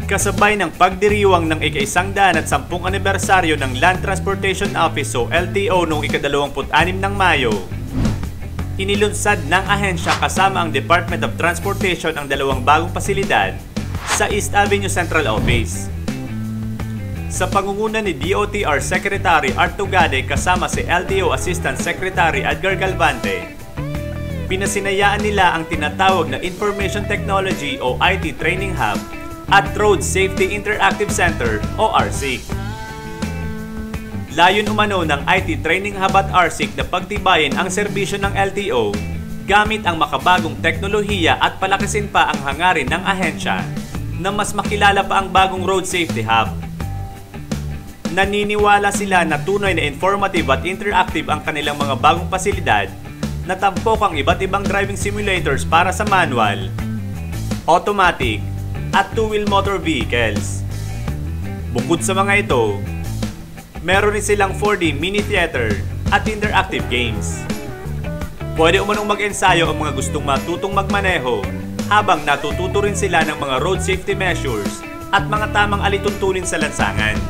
Kasabay ng pagdiriwang ng ika-110 anibersaryo ng Land Transportation Office o LTO noong ika-26 ng Mayo, inilunsad ng ahensya kasama ang Department of Transportation ang dalawang bagong pasilidad sa East Avenue Central Office. Sa pangunguna ni DOTR Secretary Art Tugade kasama si LTO Assistant Secretary Edgar Galvante, pinasinayaan nila ang tinatawag na Information Technology o IT Training Hub at Road Safety Interactive Center o RSIC. Layon umano ng IT Training Hub at RSIC na pagtibayin ang serbisyo ng LTO gamit ang makabagong teknolohiya at palakasin pa ang hangarin ng ahensya na mas makilala pa ang bagong Road Safety Hub. Naniniwala sila na tunay na informative at interactive ang kanilang mga bagong pasilidad na tampok ang iba't ibang driving simulators para sa manual, automatic, at two-wheel motor vehicles. Bukod sa mga ito, meron rin silang 4D mini theater at interactive games. Pwede umanong mag-ensayo ang mga gustong matutong magmaneho habang natututo rin sila ng mga road safety measures at mga tamang alituntunin sa lansangan.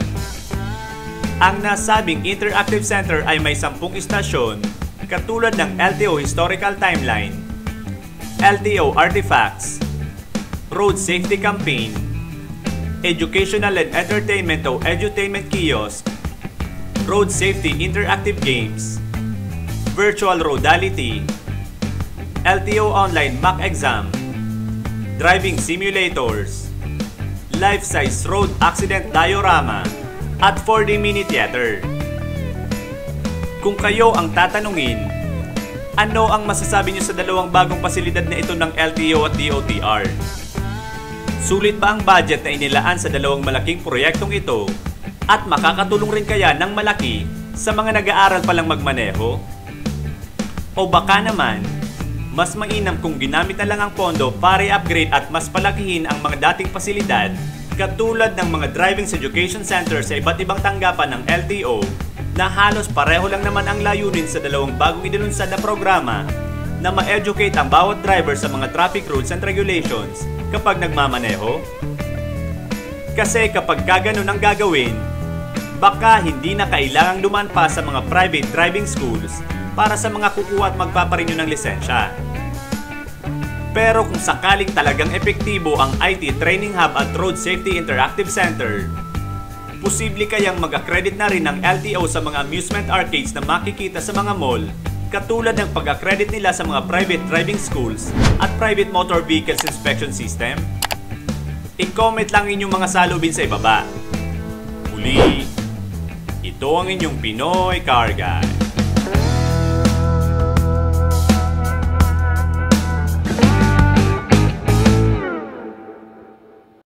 Ang nasabing interactive center ay may 10 istasyon katulad ng LTO Historical Timeline, LTO Artifacts, Road Safety Campaign, Educational and Entertainment o Edutainment Kiosk, Road Safety Interactive Games, Virtual Roadality, LTO Online Mock Exam, Driving Simulators, Life-Size Road Accident Diorama, at 4D Mini Theater. Kung kayo ang tatanungin, ano ang masasabi niyo sa dalawang bagong pasilidad na ito ng LTO at DOTR? Sulit ba ang budget na inilaan sa dalawang malaking proyektong ito at makakatulong rin kaya ng malaki sa mga nag-aaral palang magmaneho? O baka naman, mas mainam kung ginamit na lang ang pondo para i-upgrade at mas palakihin ang mga dating pasilidad katulad ng mga driving education center sa iba't ibang tanggapan ng LTO na halos pareho lang naman ang layunin sa dalawang bagong inilunsad na programa na ma-educate ang bawat driver sa mga traffic rules and regulations kapag nagmamaneho? Kasi kapag kaganon ang gagawin, baka hindi na kailangang dumaan pa sa mga private driving schools para sa mga kukuha at magpaparenew ng lisensya. Pero kung sakaling talagang epektibo ang IT Training Hub at Road Safety Interactive Center, posible kayang mag-accredit na rin ng LTO sa mga amusement arcades na makikita sa mga mall katulad ng pag-accredit nila sa mga private driving schools at private motor vehicles inspection system? I-comment lang inyong mga salubin sa ibaba. Muli, ito ang inyong Pinoy Car Guy.